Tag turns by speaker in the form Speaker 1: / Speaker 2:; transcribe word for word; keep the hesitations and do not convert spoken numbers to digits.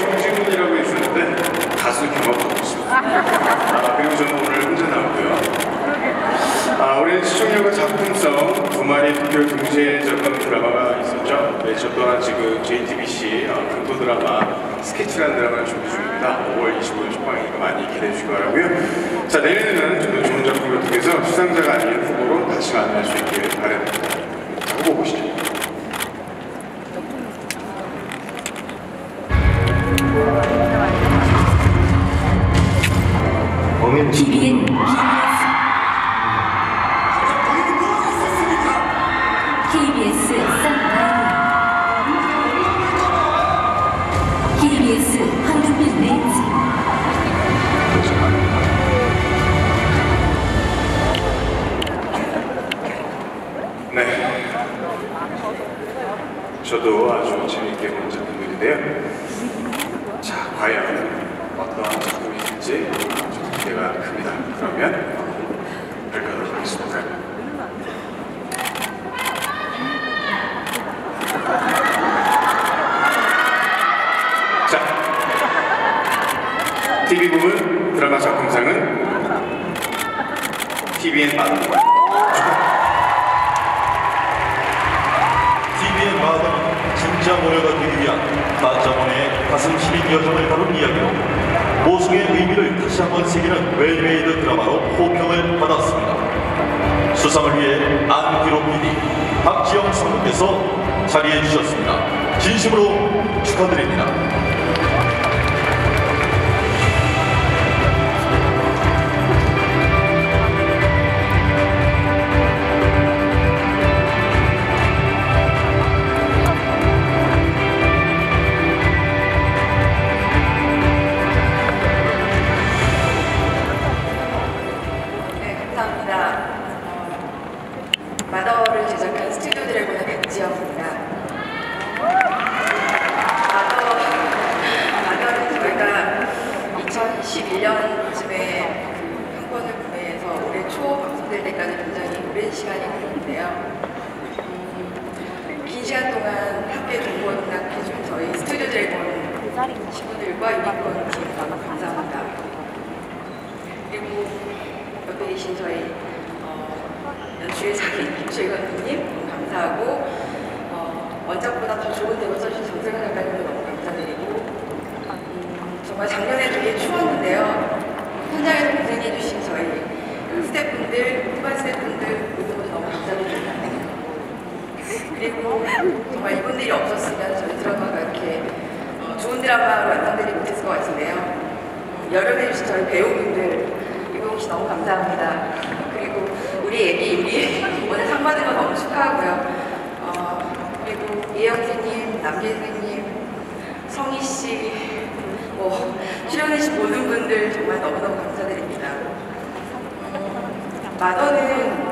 Speaker 1: 정신분이라고 해주셨는데 가수 경험도 없습니다. 아, 그리고 저는 오늘 혼자 나왔고요. 아, 우리는 시청률과 작품성 두 마리 특별 동시에 접근 드라마가 있었죠. 네, 저 또한 지금 제이티비씨 어, 금토 드라마 스케치라는 드라마를 준비 중입니다. 오월 이십오일 초방이니까 많이 기대해 주시기 바라고요. 자, 내년에는 좀 더 좋은 작품을 통해서 수상자가 아닌 후보로 다시 만날 수 있기를 바랍니다. 자, 후보 보시죠.
Speaker 2: 티비엔 케이비에스 쌍파이 케이비에스 황금빛 렌즈
Speaker 1: 네, 저도 아주 재미있게 본 작품인데요. 자, 과연 어떤 작품이 있을지 좀 기대가 큽니다. 그러면 발표하도록 하겠습니다. 자, 티비 부문 드라마 작품상은 티비엔 마담.
Speaker 3: 티비엔 마담은 진짜 모녀가 되기 위한 가짜모녀의 가슴 시린 여정을 다룬 이야기로 모성의 의미를 다시 한번 새기는 웰메이드 드라마로 호평을 받았습니다. 수상을 위해 안기록 피디, 박지영 성우께서 자리해 주셨습니다. 진심으로 축하드립니다.
Speaker 4: 마더를 제작한 스튜디오 드래곤의 백지영입니다. 마더, 마더는 저희가 이천이십일년쯤에 한 권을 구매해서 올해 초 방송될 때까지 굉장히 오랜 시간이 걸렸는데요. 음, 긴 시간 동안 함께 동고동락해준 저희 스튜디오 드래곤 친구들과 유니콘 팀 너무 감사합니다. 그리고 옆에 계신 저희 연출의 장인 김철건님 너무 감사하고 어, 원작보다 더 좋은 대본 써주신 정세관 작가님도 너무 감사드리고 음, 정말 작년에 되게 추웠는데요. 현장에서 고생해주신 저희 스태프분들, 후반 스태프분들 모두 너무 감사드립니다. 그리고 정말 이분들이 없었으면 저희 드라마가 이렇게 어, 좋은 드라마로 완성되지 못했을 것 같은데요. 음, 열연해주신 저희 배우분들 이봉 씨 너무 감사합니다. 그리고 우리 애기 유리 오늘 상 받은 거 너무 축하하고요. 어, 그리고 이혜영 선생님, 남기 선생님, 성희 씨, 뭐 출연해주신 모든 분들 정말 너무너무 감사드립니다. 음, 마더는